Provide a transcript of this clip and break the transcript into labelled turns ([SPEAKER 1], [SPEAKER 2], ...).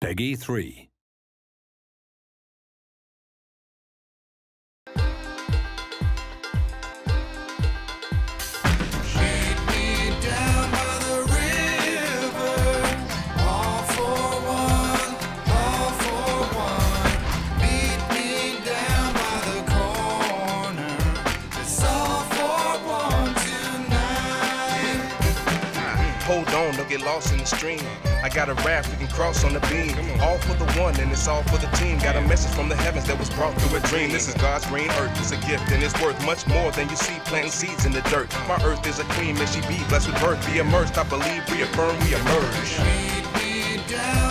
[SPEAKER 1] Peggy 3.
[SPEAKER 2] Hold on, don't get lost in the stream. I got a raft we can cross on the beam. All for the one and it's all for the team. Got a message from the heavens that was brought through a dream. This is God's green earth, it's a gift and it's worth much more than you see planting seeds in the dirt. My earth is a queen, may she be blessed with birth. Be immersed, I believe, reaffirm, we emerge.
[SPEAKER 3] Lead me down.